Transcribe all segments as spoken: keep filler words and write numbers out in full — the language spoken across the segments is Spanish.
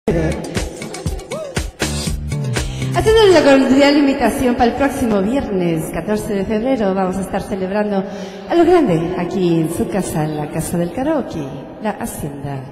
Haciendo una cordial invitación para el próximo viernes catorce de febrero, vamos a estar celebrando a lo grande aquí en su casa, en la Casa del Karaoke, la Hacienda.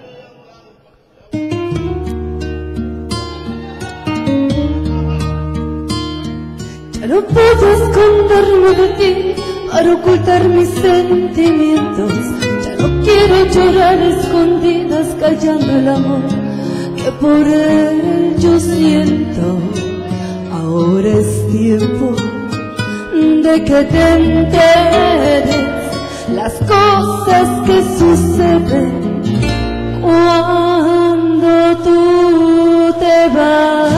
Ya no puedo esconderme de ti para ocultar mis sentimientos. Ya no quiero llorar escondidas callando el amor que por él yo siento. Ahora es tiempo de que te enteres las cosas que suceden cuando tú te vas.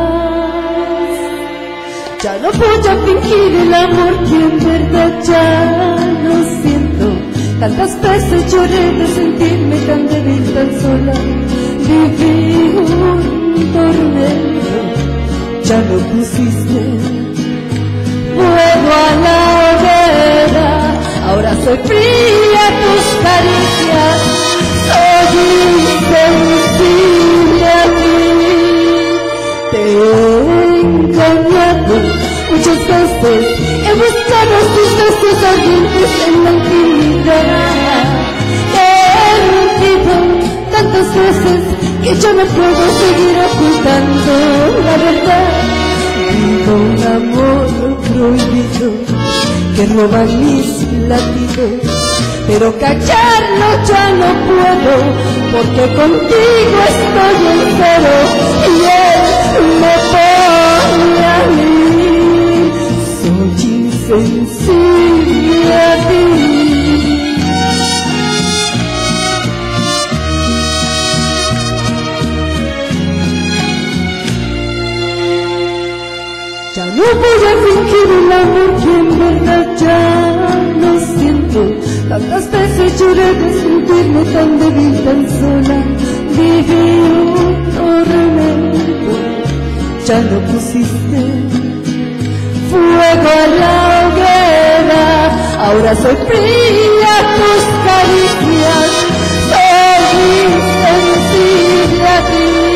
Ya no voy a fingir el amor que en verdad ya no siento. Tantas veces lloré de sentirme tan débil, tan sola. Viví un tormento. Ya no pusiste fuego a la hoguera. Ahora soy fría a tus caricias. Soy insensible a ti. Te he engañado muchas veces. He buscado tus besos ardientes en la intimidad. He mentido tantas veces que yo no puedo seguir ocultando la verdad. Vivo un amor prohibido que roba mis latidos, pero callarlo ya no puedo, porque contigo estoy en cero y él me pone a mí. Soy insensible a ti. Ya no voy a fingir el amor que en verdad ya no siento. Tantas veces lloré de sentirme tan débil, tan sola. Viví un tormento. Ya no pusiste fuego a la hoguera. Ahora soy fría a tus caricias. Soy insensible a ti.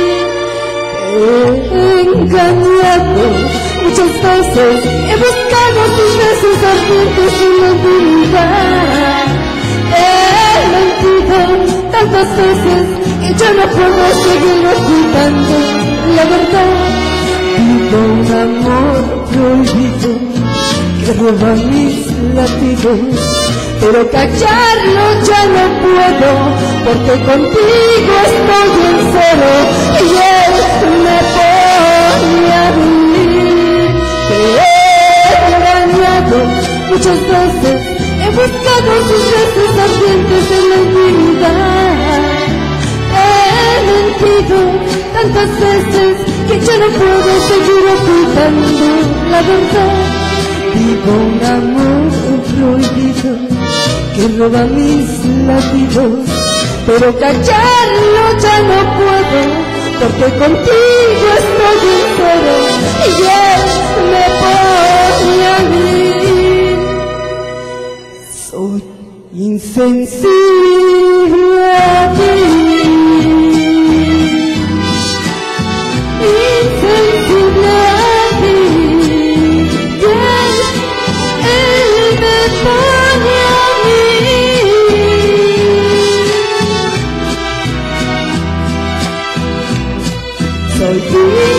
He engañado muchas veces. He buscado tus besos ardientes en la oscuridad. He mentido tantas veces que yo no puedo seguir ocultando la verdad. Vivo un amor prohibido que roba mis latidos, pero callarlo ya no puedo, porque contigo estoy en cero y él me pone a mí. Te he engañado muchas veces. He buscado sus besos ardientes en la intimidad. He mentido tantas veces que ya no puedo seguir ocultando la verdad. Vivo un amor prohibido que roba mis latidos, pero callarlo ya no puedo, porque contigo estoy en cero y él me pone a mí. Soy insensible a ti. Insensible a ti. Y él, él me pone a mí. Soy